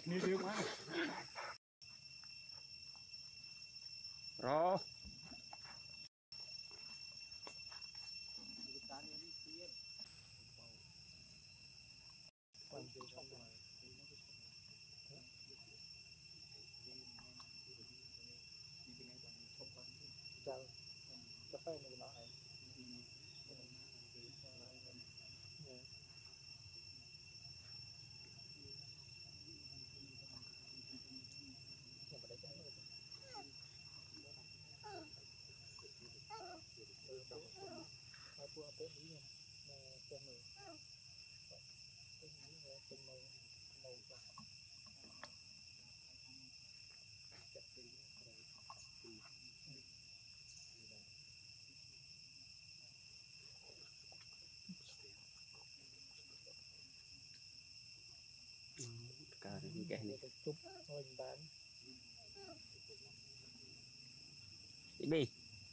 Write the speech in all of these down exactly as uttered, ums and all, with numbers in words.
Ni dia mana? Ro. Chào. Cà phê này nó này. Aku apa ini? Nah, ini. Ini ya, mau mau apa? Cek dulu. Cả cái này chụp hình bán Libby.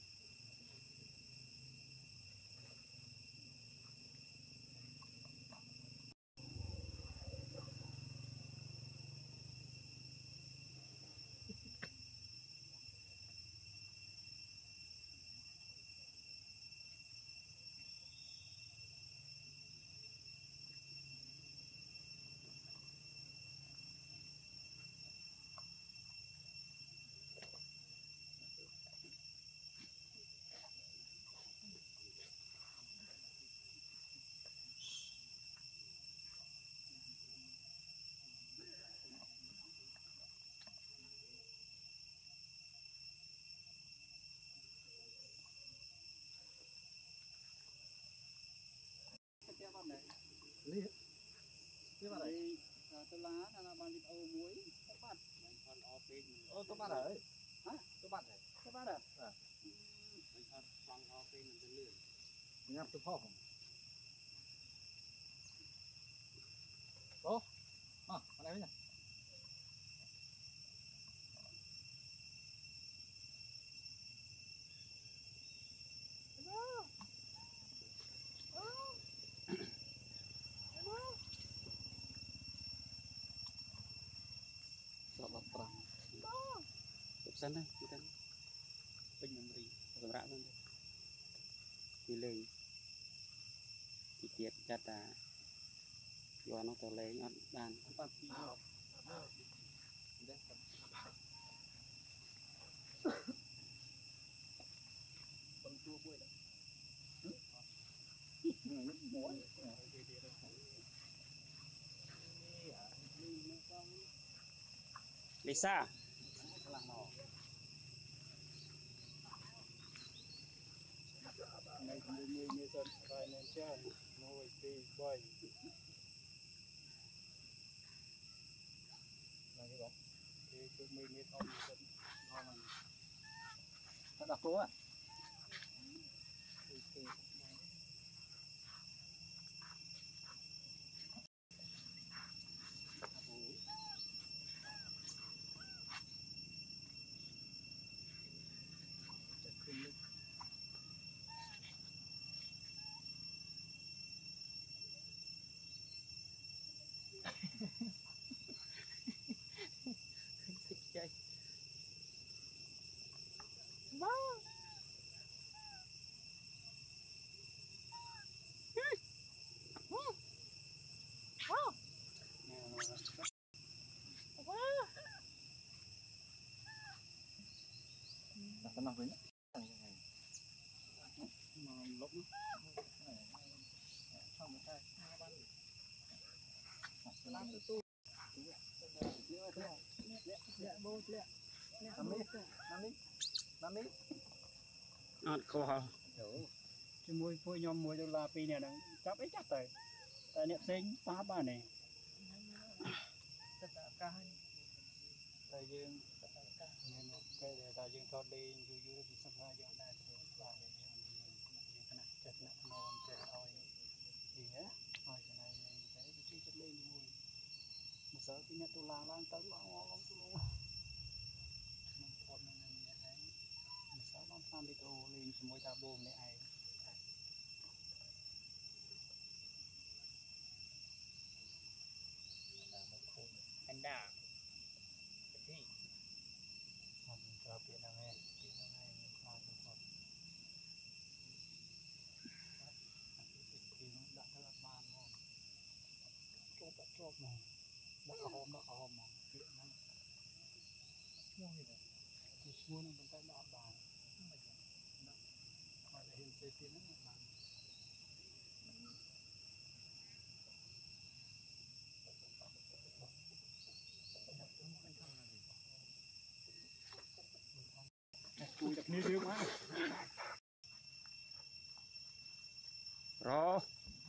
Lý cái mà đấy tôi lá là bằng thịt ô muối các bạn ô tôi bắt rồi hả tôi bắt rồi các bạn à nhắm tôi phò không ô à ở đây nhỉ Sọ bắp bắp. Chụp sẵn đây, chúng ta bình làm gì, làm rã luôn đây. Đi lên, chỉ tiết chặt à, do nó tờ lấy nhọn bàn. con chua bôi đấy nước muối Lisa. này cũng như như sơn vài nên chơi ngồi thì bơi là cái đó thì tụi mình mới không sơn ngon mà thật đặc cố à Thích chơi. wow đặt cái nào với nó mà lúc xong rồi làm từ tu năm mít năm mít năm mít Ngọt khô. cái mùi phôi nhom mùi là pi này đang chắp ấy chắc rồi tại niệm sinh phá bà này tất cả ca hay tại dương nên cái để tại dương thọ đi du du đi sắp ra dương đây thì bà để dương dương cái này chết nặng non chết oi gì á oi cái này cái cái chi chất lên mùi một giờ cái nhận tu la lang tới lo lo tu lo mình thọ mình này ấy một giờ nó tham đi tu lên mùi ta bồn này ấy Anh đã Mình cho biển nào nghe biển nào nghe mình làm được không thì nó đã rất là man không chốt đã chốt mà đã hôm đã hôm mà biển nó mua gì đấy thì mua nó bên tay đỏ bàn mà nó mà để hiện xây tiền nó mà cùi đặt nhiều quá rồi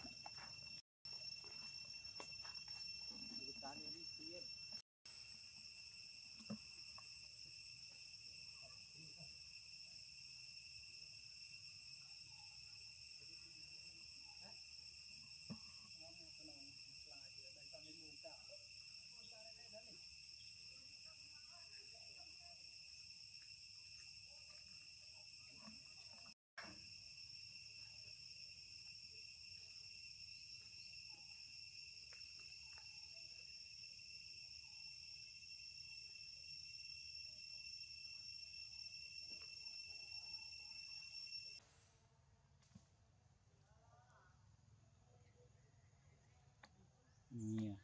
nhiều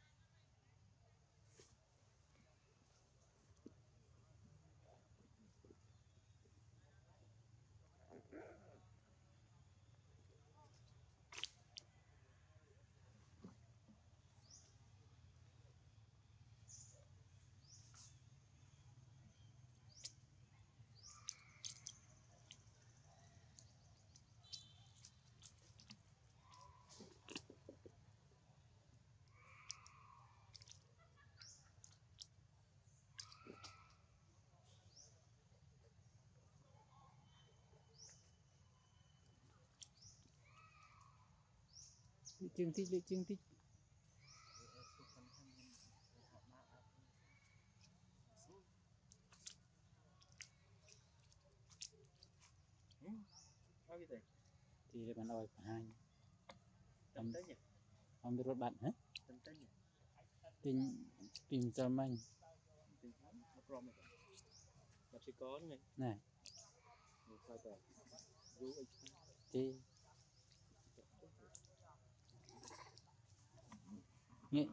chương tích lịch chương tích thì bạn ơi hai ông ông biết rốt bạn hết tình tìm cho mình này thì nghe